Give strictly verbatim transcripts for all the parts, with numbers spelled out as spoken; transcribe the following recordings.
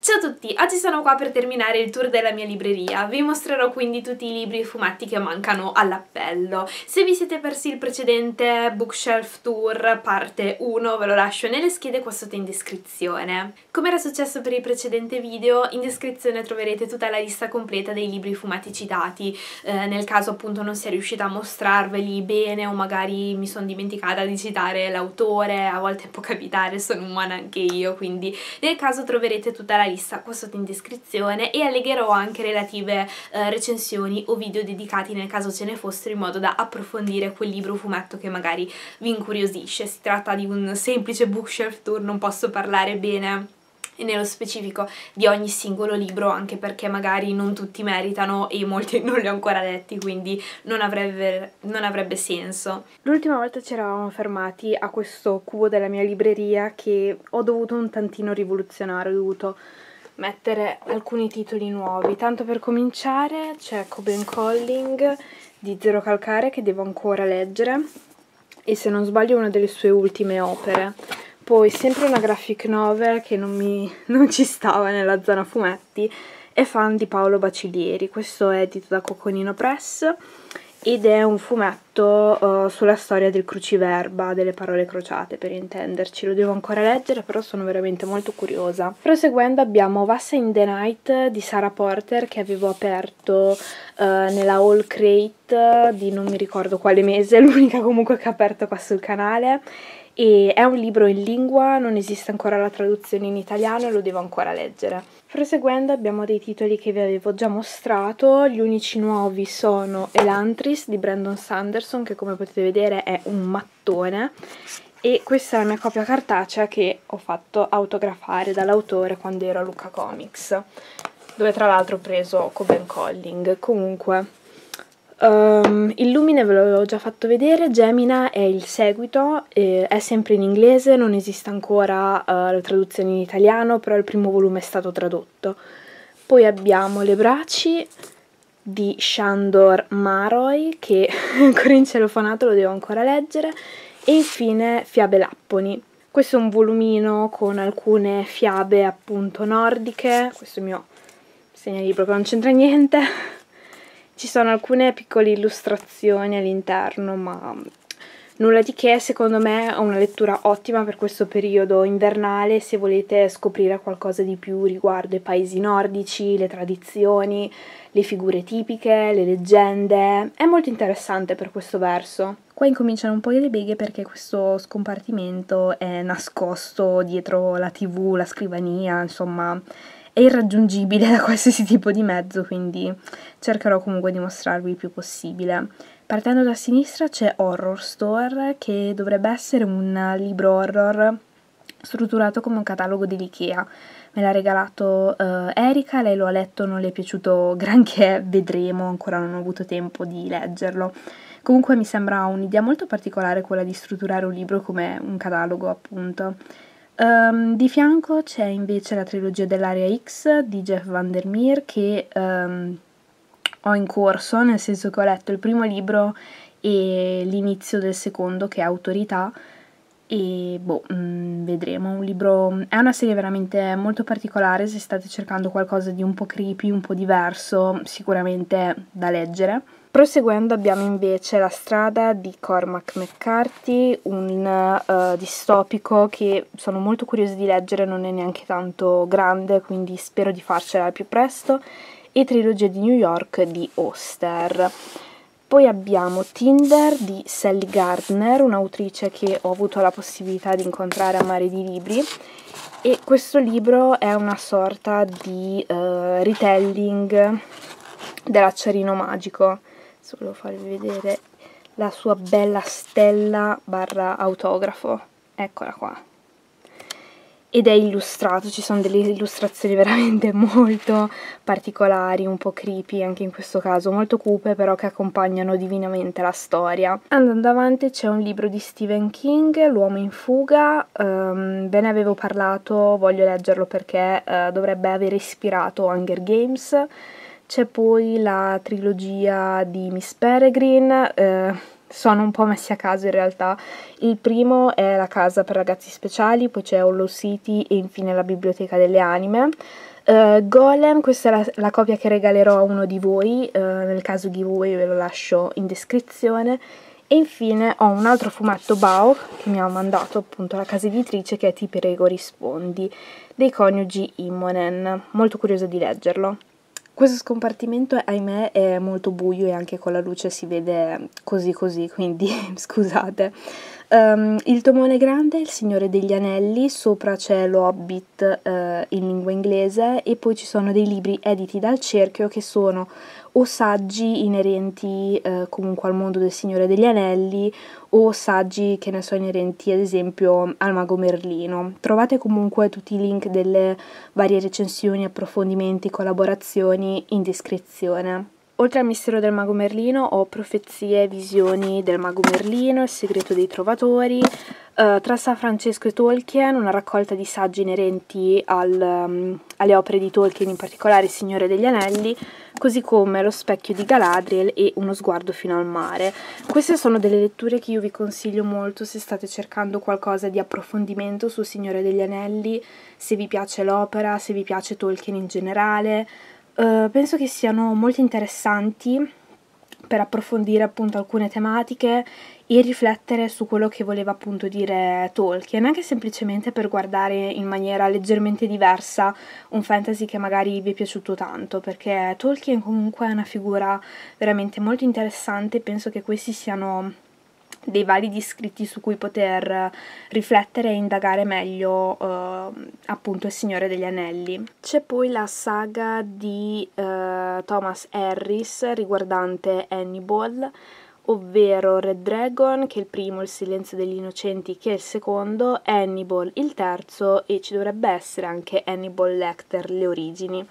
Ciao a tutti, oggi sono qua per terminare il tour della mia libreria. Vi mostrerò quindi tutti i libri e fumetti che mancano all'appello. Se vi siete persi il precedente bookshelf tour parte uno ve lo lascio nelle schede qua sotto in descrizione. Come era successo per il precedente video, in descrizione troverete tutta la lista completa dei libri e fumetti citati, eh, nel caso appunto non sia riuscita a mostrarveli bene o magari mi sono dimenticata di citare l'autore, a volte può capitare, sono umana anche io, quindi nel caso troverete tutta la lista qua sotto in descrizione e allegherò anche relative eh, recensioni o video dedicati nel caso ce ne fossero, in modo da approfondire quel libro o fumetto che magari vi incuriosisce. Si tratta di un semplice bookshelf tour, non posso parlare bene e nello specifico di ogni singolo libro, anche perché magari non tutti meritano e molti non li ho ancora letti, quindi non avrebbe, non avrebbe senso. L'ultima volta ci eravamo fermati a questo cubo della mia libreria che ho dovuto un tantino rivoluzionare, ho dovuto mettere alcuni titoli nuovi. Tanto per cominciare c'è Coben Colling di Zero Calcare che devo ancora leggere e se non sbaglio è una delle sue ultime opere. Poi sempre una graphic novel che non, mi, non ci stava nella zona fumetti, è Fan di Paolo Bacilieri. Questo è edito da Coconino Press ed è un fumetto uh, sulla storia del cruciverba, delle parole crociate per intenderci. Lo devo ancora leggere, però sono veramente molto curiosa. Proseguendo abbiamo Vassa in the Night di Sarah Porter, che avevo aperto uh, nella haul crate di non mi ricordo quale mese, l'unica comunque che ho aperto qua sul canale. E è un libro in lingua, non esiste ancora la traduzione in italiano e lo devo ancora leggere. Proseguendo abbiamo dei titoli che vi avevo già mostrato, gli unici nuovi sono Elantris di Brandon Sanderson, che come potete vedere è un mattone, e questa è la mia copia cartacea che ho fatto autografare dall'autore quando ero a Lucca Comics, dove tra l'altro ho preso Coben Colling. Comunque Um, Illumine ve l'avevo già fatto vedere, Gemina è il seguito, eh, è sempre in inglese, non esiste ancora uh, la traduzione in italiano, però il primo volume è stato tradotto. Poi abbiamo Le Braci di Shandor Maroy, che ancora in celofonato, lo devo ancora leggere, e infine Fiabe Lapponi. Questo è un volumino con alcune fiabe appunto nordiche, questo è il mio segnalibro che non c'entra niente. Ci sono alcune piccole illustrazioni all'interno, ma nulla di che. Secondo me è una lettura ottima per questo periodo invernale, se volete scoprire qualcosa di più riguardo i paesi nordici, le tradizioni, le figure tipiche, le leggende. È molto interessante per questo verso. Qua incominciano un po' le beghe perché questo scompartimento è nascosto dietro la tivù, la scrivania, insomma è irraggiungibile da qualsiasi tipo di mezzo, quindi cercherò comunque di mostrarvi il più possibile. Partendo da sinistra c'è Horror Store, che dovrebbe essere un libro horror strutturato come un catalogo dell'Ikea. Me l'ha regalato uh, Erika, lei lo ha letto, non le è piaciuto granché, vedremo, ancora non ho avuto tempo di leggerlo. Comunque mi sembra un'idea molto particolare quella di strutturare un libro come un catalogo, appunto. Um, di fianco c'è invece la trilogia dell'Area X di Jeff Vandermeer, che um, ho in corso, nel senso che ho letto il primo libro e l'inizio del secondo, che è Autorità, e boh, mh, vedremo. Un libro, è una serie veramente molto particolare, se state cercando qualcosa di un po' creepy, un po' diverso, sicuramente da leggere. Proseguendo abbiamo invece La strada di Cormac McCarthy, un uh, distopico che sono molto curiosa di leggere, non è neanche tanto grande, quindi spero di farcela al più presto, e Trilogia di New York di Oster. Poi abbiamo Tinder di Sally Gardner, un'autrice che ho avuto la possibilità di incontrare a Mare di Libri, e questo libro è una sorta di uh, retelling dell'Acciarino Magico. Volevo farvi vedere la sua bella stella barra autografo, eccola qua, ed è illustrato, ci sono delle illustrazioni veramente molto particolari, un po' creepy anche in questo caso, molto cupe però che accompagnano divinamente la storia. Andando avanti c'è un libro di Stephen King, L'uomo in fuga, um, ve ne avevo parlato, voglio leggerlo perché uh, dovrebbe aver ispirato Hunger Games. C'è poi la trilogia di Miss Peregrine, eh, sono un po' messi a caso in realtà. Il primo è La casa per ragazzi speciali, poi c'è Hollow City e infine La biblioteca delle anime. Uh, Golem, questa è la, la copia che regalerò a uno di voi, uh, nel caso giveaway ve lo lascio in descrizione. E infine ho un altro fumetto Bao che mi ha mandato appunto la casa editrice, che è Ti prego rispondi, dei coniugi Immonen, molto curiosa di leggerlo. Questo scompartimento, ahimè, è molto buio e anche con la luce si vede così così, quindi scusate. Um, il tomone grande è Il Signore degli Anelli, sopra c'è lo Hobbit uh, in lingua inglese, e poi ci sono dei libri editi dal Cerchio che sono o saggi inerenti uh, comunque al mondo del Signore degli Anelli, o saggi che ne so inerenti ad esempio al Mago Merlino. Trovate comunque tutti i link delle varie recensioni, approfondimenti, collaborazioni in descrizione. Oltre al mistero del Mago Merlino ho Profezie e visioni del Mago Merlino, Il segreto dei trovatori, uh, tra San Francesco e Tolkien, una raccolta di saggi inerenti al, um, alle opere di Tolkien, in particolare Il Signore degli Anelli, così come Lo specchio di Galadriel e Uno sguardo fino al mare. Queste sono delle letture che io vi consiglio molto se state cercando qualcosa di approfondimento sul Signore degli Anelli, se vi piace l'opera, se vi piace Tolkien in generale. Uh, penso che siano molto interessanti per approfondire appunto alcune tematiche e riflettere su quello che voleva appunto dire Tolkien, anche semplicemente per guardare in maniera leggermente diversa un fantasy che magari vi è piaciuto tanto, perché Tolkien comunque è una figura veramente molto interessante e penso che questi siano dei validi scritti su cui poter riflettere e indagare meglio uh, appunto Il Signore degli Anelli. C'è poi la saga di uh, Thomas Harris riguardante Hannibal, ovvero Red Dragon, che è il primo, Il silenzio degli innocenti, che è il secondo, Hannibal il terzo, e ci dovrebbe essere anche Hannibal Lecter, le origini.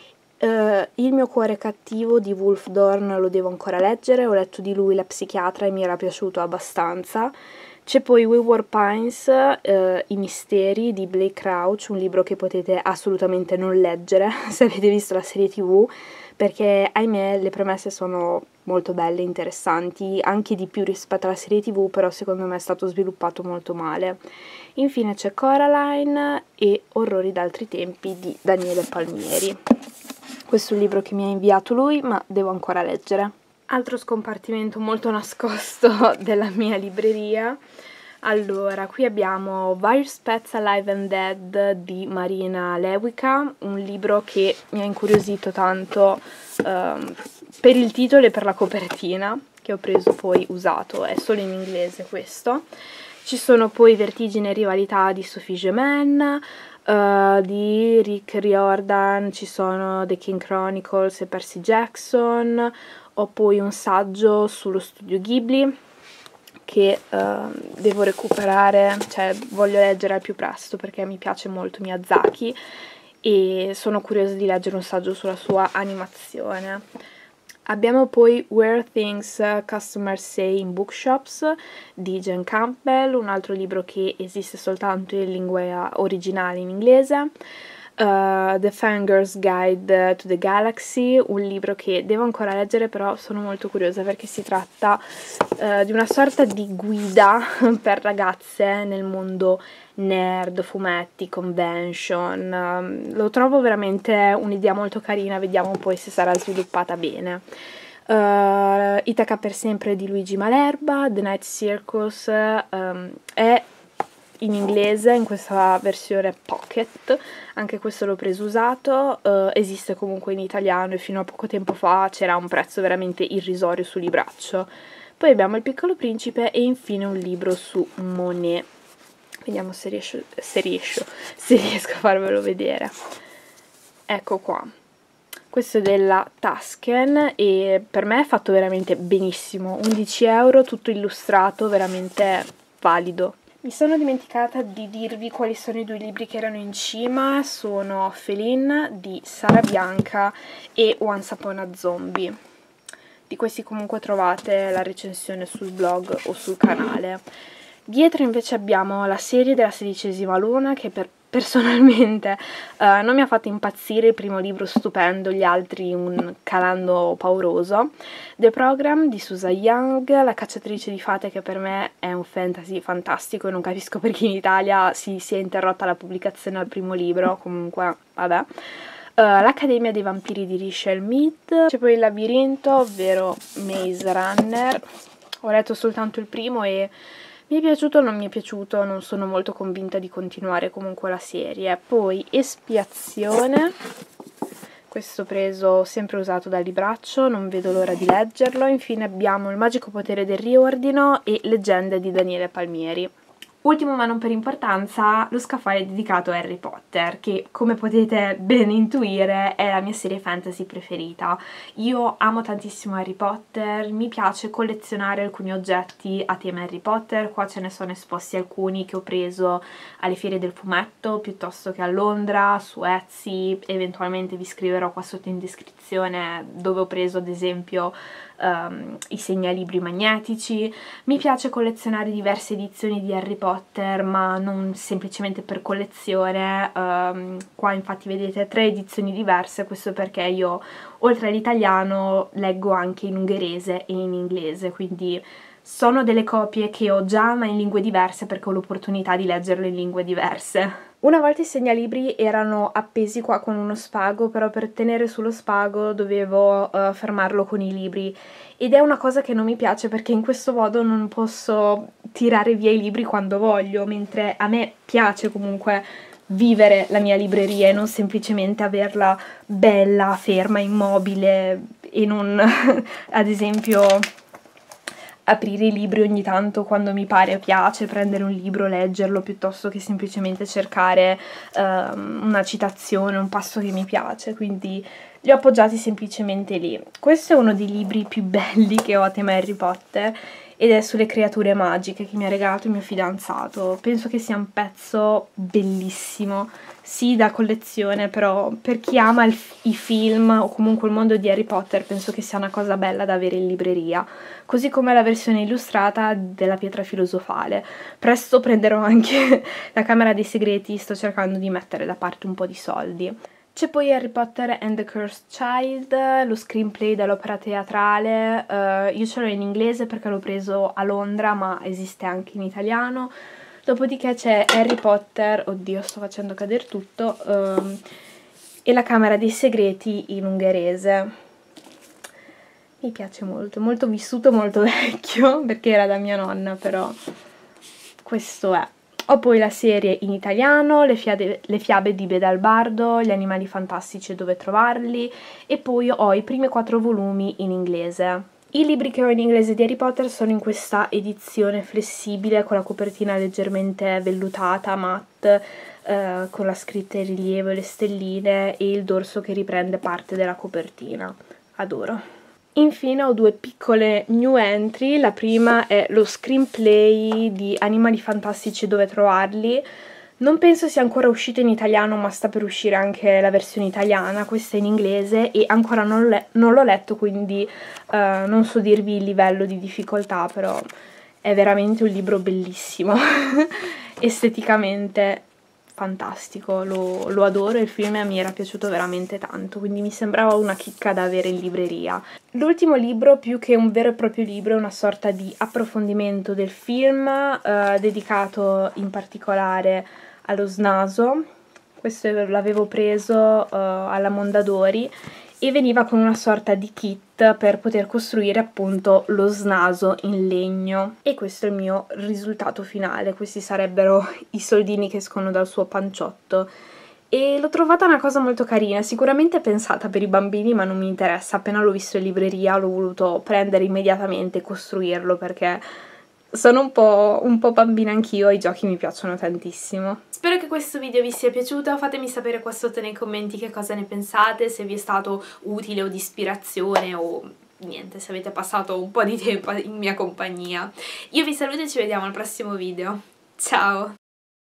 Uh, Il mio cuore cattivo di Wolf Dorn lo devo ancora leggere, ho letto di lui La psichiatra e mi era piaciuto abbastanza. C'è poi Wayward Pines, uh, I misteri di Blake Crouch, un libro che potete assolutamente non leggere se avete visto la serie tv, perché ahimè le premesse sono molto belle, interessanti, anche di più rispetto alla serie tv, però secondo me è stato sviluppato molto male. Infine c'è Coraline e Orrori d'altri tempi di Daniele Palmieri. Questo è un libro che mi ha inviato lui, ma devo ancora leggere. Altro scompartimento molto nascosto della mia libreria. Allora, qui abbiamo Various Pets Alive and Dead di Marina Lewica, un libro che mi ha incuriosito tanto um, per il titolo e per la copertina, che ho preso poi usato, è solo in inglese questo. Ci sono poi Vertigine e rivalità di Sophie Germain, Uh, di Rick Riordan, ci sono The King Chronicles e Percy Jackson, ho poi un saggio sullo studio Ghibli che uh, devo recuperare, cioè voglio leggere al più presto perché mi piace molto Miyazaki e sono curiosa di leggere un saggio sulla sua animazione. Abbiamo poi Where Things Customers Say in Bookshops di Jen Campbell, un altro libro che esiste soltanto in lingua originale in inglese. Uh, The Fangirl's Guide to the Galaxy, un libro che devo ancora leggere, però sono molto curiosa perché si tratta uh, di una sorta di guida per ragazze nel mondo nerd, fumetti, convention. Um, lo trovo veramente un'idea molto carina, vediamo poi se sarà sviluppata bene. Uh, Itaca per sempre di Luigi Malerba, The Night Circus um, è in inglese in questa versione pocket, anche questo l'ho preso usato, uh, esiste comunque in italiano e fino a poco tempo fa c'era un prezzo veramente irrisorio sul libraccio. Poi abbiamo Il Piccolo Principe e infine un libro su Monet. Vediamo se riesco, se riesco, se riesco a farvelo vedere. Ecco qua. Questo è della Tusken e per me è fatto veramente benissimo. undici euro, tutto illustrato, veramente valido. Mi sono dimenticata di dirvi quali sono i due libri che erano in cima. Sono Feline di Sara Bianca e Once Upon a Zombie. Di questi comunque trovate la recensione sul blog o sul canale. Dietro invece abbiamo la serie della sedicesima luna che per personalmente uh, non mi ha fatto impazzire, il primo libro stupendo, gli altri un calando pauroso. The Program di Susan Young, La cacciatrice di fate, che per me è un fantasy fantastico e non capisco perché in Italia si sia interrotta la pubblicazione al primo libro, comunque vabbè. L'Accademia dei Vampiri di Richelle Mead, c'è poi Il Labirinto, ovvero Maze Runner. Ho letto soltanto il primo e mi è piaciuto o non mi è piaciuto, non sono molto convinta di continuare comunque la serie. Poi Espiazione, questo preso sempre usato dal libraccio, non vedo l'ora di leggerlo. Infine abbiamo Il magico potere del riordino e Leggende di Daniele Palmieri. Ultimo ma non per importanza, lo scaffale dedicato a Harry Potter, che come potete ben intuire è la mia serie fantasy preferita. Io amo tantissimo Harry Potter, mi piace collezionare alcuni oggetti a tema Harry Potter, qua ce ne sono esposti alcuni che ho preso alle fiere del fumetto piuttosto che a Londra, su Etsy, eventualmente vi scriverò qua sotto in descrizione dove ho preso ad esempio Um, i segnalibri magnetici. Mi piace collezionare diverse edizioni di Harry Potter, ma non semplicemente per collezione. Um, qua infatti vedete tre edizioni diverse, questo perché io oltre all'italiano leggo anche in ungherese e in inglese, quindi sono delle copie che ho già ma in lingue diverse perché ho l'opportunità di leggerle in lingue diverse. Una volta i segnalibri erano appesi qua con uno spago, però per tenere sullo spago dovevo uh, fermarlo con i libri ed è una cosa che non mi piace perché in questo modo non posso tirare via i libri quando voglio, mentre a me piace comunque vivere la mia libreria e non semplicemente averla bella, ferma, immobile e non ad esempio aprire i libri ogni tanto quando mi pare o piace, prendere un libro, leggerlo, piuttosto che semplicemente cercare um, una citazione, un passo che mi piace, quindi li ho appoggiati semplicemente lì. Questo è uno dei libri più belli che ho a tema Harry Potter ed è sulle creature magiche che mi ha regalato il mio fidanzato. Penso che sia un pezzo bellissimo, sì da collezione, però per chi ama il, i film o comunque il mondo di Harry Potter penso che sia una cosa bella da avere in libreria, così come la versione illustrata della pietra filosofale. Presto prenderò anche la Camera dei Segreti, sto cercando di mettere da parte un po' di soldi. C'è poi Harry Potter and the Cursed Child, lo screenplay dell'opera teatrale. Uh, io ce l'ho in inglese perché l'ho preso a Londra, ma esiste anche in italiano. Dopodiché c'è Harry Potter, oddio sto facendo cadere tutto, um, e la Camera dei Segreti in ungherese. Mi piace molto, molto vissuto, molto vecchio, perché era da mia nonna, però questo è. Ho poi la serie in italiano, le, fiade, le fiabe di Bedalbardo, Gli animali fantastici e dove trovarli, e poi ho i primi quattro volumi in inglese. I libri che ho in inglese di Harry Potter sono in questa edizione flessibile con la copertina leggermente vellutata, matte, eh, con la scritta in rilievo e le stelline e il dorso che riprende parte della copertina. Adoro. Infine ho due piccole new entry, la prima è lo screenplay di Animali Fantastici e dove trovarli. Non penso sia ancora uscito in italiano, ma sta per uscire anche la versione italiana, questa è in inglese e ancora non, non l'ho letto, quindi uh, non so dirvi il livello di difficoltà, però è veramente un libro bellissimo, esteticamente fantastico, lo, lo adoro e il film mi era piaciuto veramente tanto, quindi mi sembrava una chicca da avere in libreria. L'ultimo libro, più che un vero e proprio libro, è una sorta di approfondimento del film, eh, dedicato in particolare allo Snaso. Questo l'avevo preso eh, alla Mondadori e veniva con una sorta di kit per poter costruire appunto lo Snaso in legno, e questo è il mio risultato finale. Questi sarebbero i soldini che escono dal suo panciotto e l'ho trovata una cosa molto carina, sicuramente pensata per i bambini ma non mi interessa, appena l'ho visto in libreria l'ho voluto prendere immediatamente e costruirlo perché sono un po', un po' bambina anch'io e i giochi mi piacciono tantissimo. Spero che questo video vi sia piaciuto, fatemi sapere qua sotto nei commenti che cosa ne pensate, se vi è stato utile o di ispirazione o niente, se avete passato un po' di tempo in mia compagnia. Io vi saluto e ci vediamo al prossimo video. Ciao!